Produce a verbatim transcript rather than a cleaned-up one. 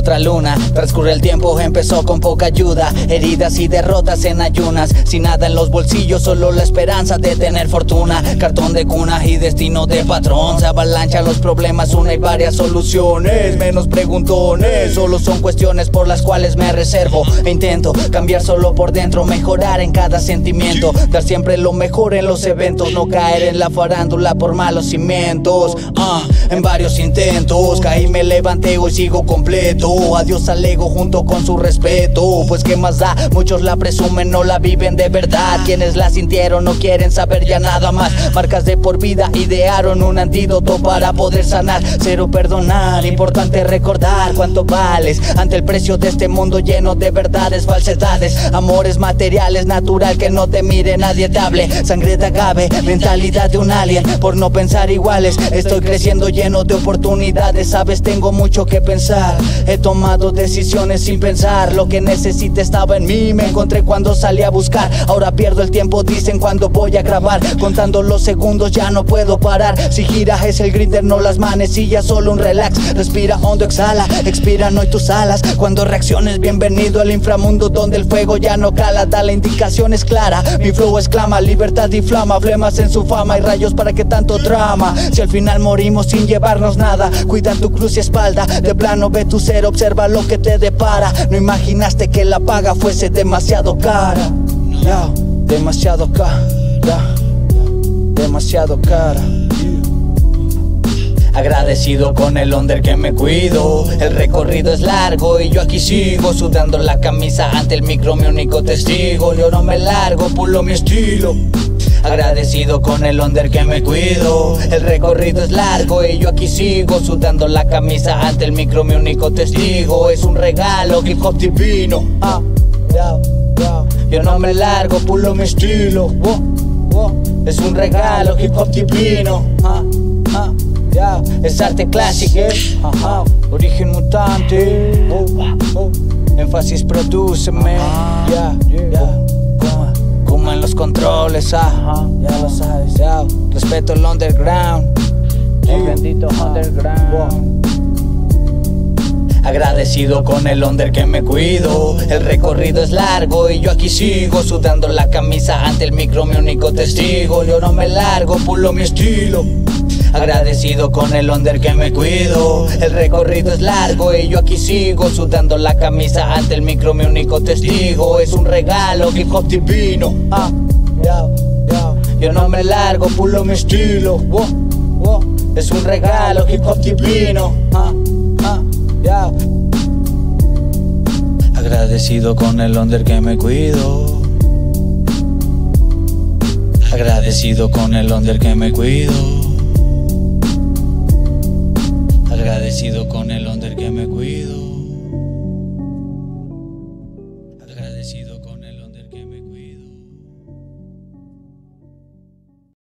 otra luna. Transcurre el tiempo, empezó con poca ayuda, heridas y derrotas en ayunas, sin nada en los bolsillos, solo la esperanza de tener fortuna. Cartón de cuna y destino de patrón, se avalanchan los problemas, una y varias soluciones. Menos preguntones, solo son cuestiones por las cuales me reservo e intento cambiar solo por dentro, mejorar en cada sentimiento, dar siempre lo mejor en los eventos, no caer en la farándula por malos cimientos. uh, En varios intentos caí, me levanté, hoy sigo completo. Adiós al ego junto con su respeto, pues qué más da, muchos la presumen, no la viven de verdad. Quienes la sintieron no quieren saber ya nada más. Marcas de por vida idearon un antídoto para poder sanar. Cero perdonar, importante recordar cuánto vales ante el precio de este mundo lleno de verdades, falsedades, amores materiales, natural que no te mire nadie te hable. Sangre de agave, mentalidad de un alien, por no pensar iguales. Estoy creciendo lleno de oportunidades, sabes, tengo mucho que pensar. He tomado decisiones sin pensar, lo que necesité estaba en mí, me encontré cuando salí a buscar. Ahora pierdo el tiempo, dicen cuando voy a grabar, contando los segundos ya no puedo parar. Si gira es el grinder, no las manecillas, solo un relax. Respira hondo, exhala, expiran hoy tus alas. Cuando reacciones, bienvenido al inframundo donde el fuego ya no cala. Da la indicación es clara, mi flow exclama, libertad y flama, flemas en su fama y rayos para que tanto drama. Si al final morimos sin llevarnos nada, cuida tu cruz y espalda, de plano ve tu ser, observa lo que te depara. No imaginaste que la paga fuese demasiado cara, yeah, demasiado cara, yeah, demasiado cara. Agradecido con el under que me cuido, el recorrido es largo y yo aquí sigo sudando la camisa ante el micro, mi único testigo. Yo no me largo, pulo mi estilo. Agradecido con el under que me cuido, el recorrido es largo y yo aquí sigo sudando la camisa ante el micro, mi único testigo. Es un regalo, hip hop divino. ah, yeah, yeah. Yo no me largo, pulo mi estilo. oh, oh. Es un regalo, hip hop divino. ah, ah. Yeah, es arte clásico, eh. Ajá. Origen mutante. Oh, oh. Énfasis prodúceme. Yeah, yeah. Kuma, Kuma en los controles, ajá. Ya lo sabes, yeah. Respeto el underground, el bendito underground. Agradecido con el under que me cuido, el recorrido es largo y yo aquí sigo sudando la camisa ante el micro, mi único testigo. Yo no me largo, pulo mi estilo. Agradecido con el under que me cuido, el recorrido es largo y yo aquí sigo sudando la camisa ante el micro, mi único testigo. Es un regalo, hip hop divino. ah, yeah, yeah. Yo no me largo, pulo mi estilo. oh, oh. Es un regalo, hip hop divino. ah, ah, yeah. Agradecido con el under que me cuido, agradecido con el under que me cuido, agradecido con el under que me cuido.